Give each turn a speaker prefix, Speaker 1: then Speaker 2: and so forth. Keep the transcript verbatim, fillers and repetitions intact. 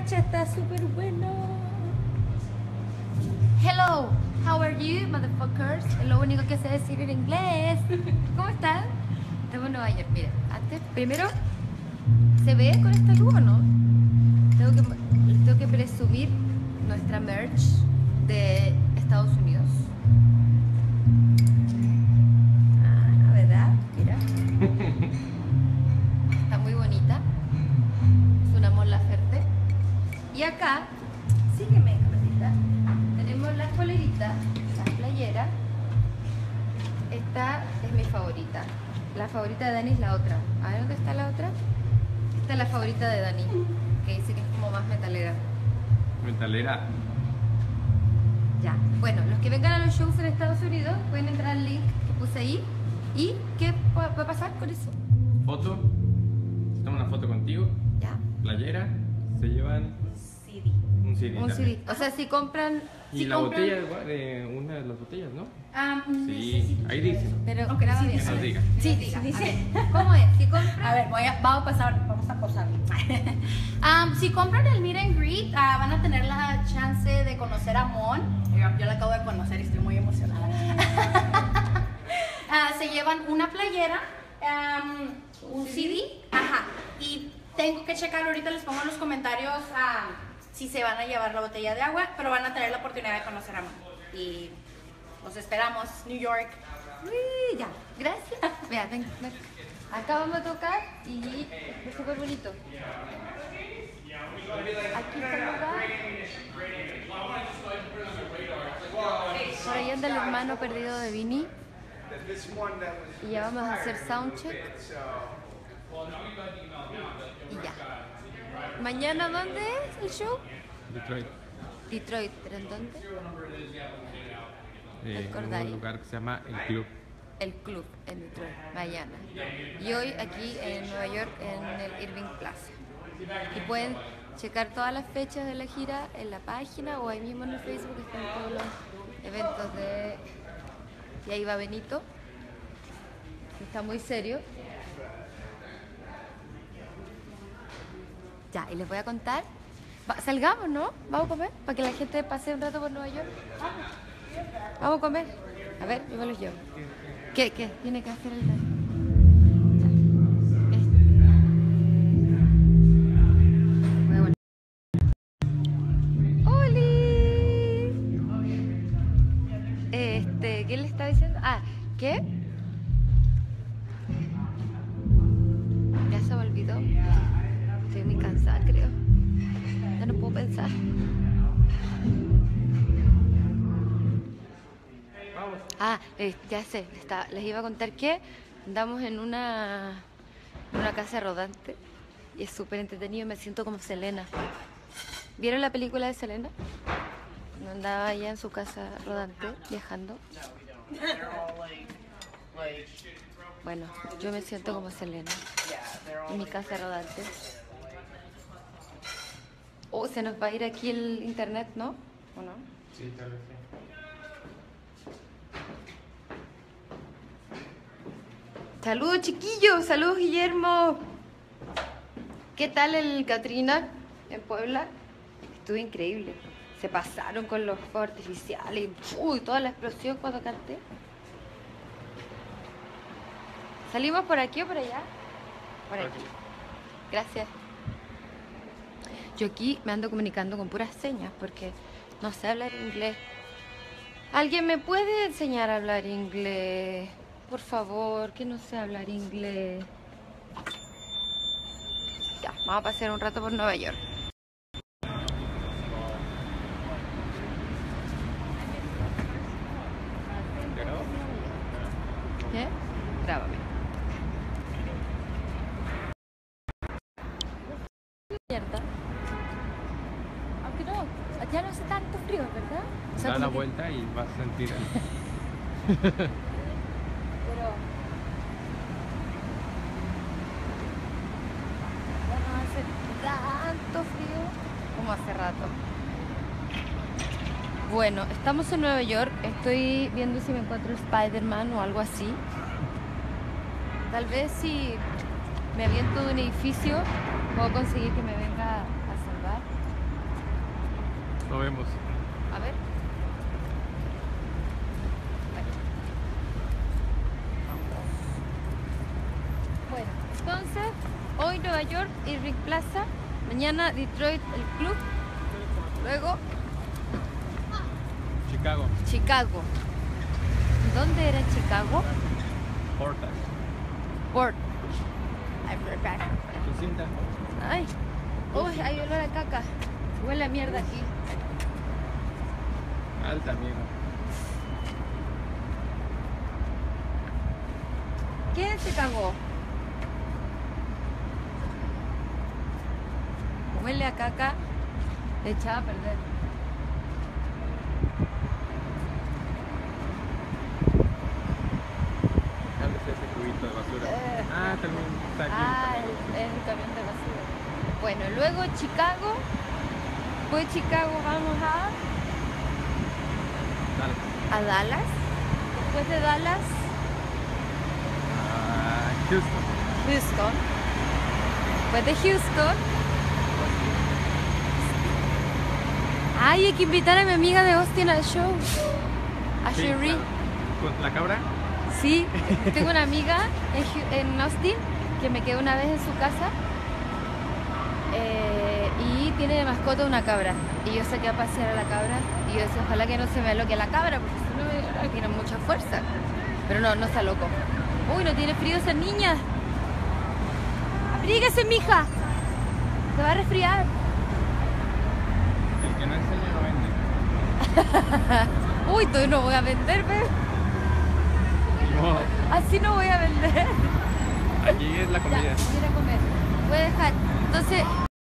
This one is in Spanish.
Speaker 1: matcha está súper bueno.
Speaker 2: Hello, how are you, motherfuckers? Es lo único que sé decir en inglés. ¿Cómo están? Estamos en Nueva York. Mira, antes, primero, ¿se ve con esta luz o no? Tengo que, les tengo que presumir nuestra merch de Estados Unidos. Ah, la verdad, mira. Está muy bonita. Es una Mon Laferte. Y acá, sígueme, camarita. Tenemos las poleritas, las playeras. Esta es mi favorita. La favorita de Dani es la otra. A ver, ¿dónde está la otra? Esta es la favorita de Dani, que dice que es como más metalera.
Speaker 3: Metalera.
Speaker 2: Ya. Bueno, los que vengan a los shows en Estados Unidos pueden entrar al link que puse ahí. ¿Y qué va a pasar con eso?
Speaker 3: Foto. Tomo una foto contigo.
Speaker 2: Ya.
Speaker 3: Playera. Se llevan
Speaker 1: C D.
Speaker 3: un C D.
Speaker 2: Un
Speaker 3: también.
Speaker 2: C D. O sea, si compran...
Speaker 3: Y
Speaker 2: si
Speaker 3: la
Speaker 2: compran...
Speaker 3: botella de, de una de las botellas, ¿no?
Speaker 2: Ah,
Speaker 3: Sí, ahí dice.
Speaker 2: pero
Speaker 1: Aunque
Speaker 2: graba
Speaker 1: sí
Speaker 2: bien.
Speaker 3: Que nos diga.
Speaker 2: Sí, diga.
Speaker 1: Dice.
Speaker 2: A ver, ¿cómo es? Si compran...
Speaker 1: A ver, voy a, vamos a pasar, vamos a posar.
Speaker 4: Um, si compran el meet and greet, uh, van a tener la chance de conocer a Mon. Yo, yo la acabo de conocer y estoy muy emocionada. uh, se llevan una playera, um, un C D, ajá, y tengo que checar, ahorita les pongo en los comentarios uh, si se van a llevar la botella de agua, pero van a tener la oportunidad de conocer a Mon. Y los esperamos, New York.
Speaker 2: Uy, ya, gracias. Mira, ven, ven. Acá vamos a tocar y es súper bonito. Aquí está el lugar. Por ahí anda el hermano perdido de Vini. Y ya vamos a hacer soundcheck. Y ya. ¿Mañana dónde es el show?
Speaker 3: Detroit.
Speaker 2: Detroit, ¿pero en dónde?
Speaker 3: Eh, en
Speaker 2: ¿Recordáis?
Speaker 3: un lugar que se llama El Club.
Speaker 2: El club en Detroit, mañana. Y hoy aquí en Nueva York en el Irving Plaza. Y pueden checar todas las fechas de la gira en la página o ahí mismo en el Facebook están todos los eventos de... Y ahí va Benito, que está muy serio. Ya, y les voy a contar. Va, salgamos, ¿no? Vamos a comer para que la gente pase un rato por Nueva York. Vamos, vamos a comer. A ver, yo me los llevo. ¿Qué? ¿Qué? Tiene que hacer el... ¡Holi! Este, ¿qué le estaba diciendo? Ah, ¿qué? Ya se me olvidó. Estoy muy cansada, creo. Ya no puedo pensar. Ah, eh, ya sé, está, les iba a contar que andamos en una, en una casa rodante y es súper entretenido, me siento como Selena. ¿Vieron la película de Selena? Andaba allá en su casa rodante, viajando. Bueno, yo me siento como Selena en mi casa rodante. Oh, se nos va a ir aquí el internet, ¿no? ¿O no?
Speaker 3: Sí, tal vez sí.
Speaker 2: Saludos, chiquillos, saludos, Guillermo. ¿Qué tal el Katrina en Puebla? Estuvo increíble. Se pasaron con los fuegos artificiales y uy, toda la explosión cuando canté. ¿Salimos por aquí o por allá? Por aquí. Gracias. Yo aquí me ando comunicando con puras señas porque no sé hablar inglés. ¿Alguien me puede enseñar a hablar inglés? Por favor, que no sé hablar inglés. Ya, vamos a pasar un rato por Nueva York. ¿Qué? Grábame. Mierda. Aunque no, allá no hace tanto frío, ¿verdad? O sea,
Speaker 3: Da la
Speaker 2: como que-
Speaker 3: vuelta y vas a sentir el...
Speaker 2: Pero ya no hace tanto frío como hace rato. Bueno, estamos en Nueva York. Estoy viendo si me encuentro Spider-Man o algo así. Tal vez si me aviento de un edificio puedo conseguir que me venga a salvar.
Speaker 3: Lo vemos.
Speaker 2: A ver. Bueno, entonces, hoy Nueva York, Irving Plaza, mañana Detroit, el club, luego
Speaker 3: Chicago.
Speaker 2: Chicago. ¿Dónde era Chicago?
Speaker 3: Portas.
Speaker 2: Port. I forgot.
Speaker 3: Tu cinta.
Speaker 2: Ay, uy, hay olor a caca. Huele a mierda aquí.
Speaker 3: Alta, amigo.
Speaker 2: ¿Quién se cagó? Huele a caca echada a perder.
Speaker 3: ¿Dónde está ese cubito de basura?
Speaker 2: Eh.
Speaker 3: Ah, también está aquí.
Speaker 2: Ah,
Speaker 3: también.
Speaker 2: el, el camión de basura. Bueno, luego Chicago. Después de Chicago vamos a,
Speaker 3: Dale.
Speaker 2: a Dallas. Después de Dallas,
Speaker 3: Ah, Houston.
Speaker 2: Houston. Después de Houston. Ay, hay que invitar a mi amiga de Austin al show. A
Speaker 3: Sí,
Speaker 2: Cherie.
Speaker 3: claro. ¿Con la cabra?
Speaker 2: Sí, tengo una amiga en, Hu- en Austin que me quedé una vez en su casa eh, y tiene de mascota una cabra. Y yo saqué a pasear a la cabra y yo decía, ojalá que no se me aloque la cabra porque si no me- tiene mucha fuerza. Pero no, no está loco. Uy, no tiene frío esa niña. Abríguese, mija. Se va a resfriar.
Speaker 3: El que no enseña no vende.
Speaker 2: Uy, todavía no voy a vender, ¿ves?
Speaker 3: No,
Speaker 2: Así no voy a vender.
Speaker 3: aquí es la
Speaker 2: Ya,
Speaker 3: comida.
Speaker 2: quiero comer. Voy a dejar. Entonces,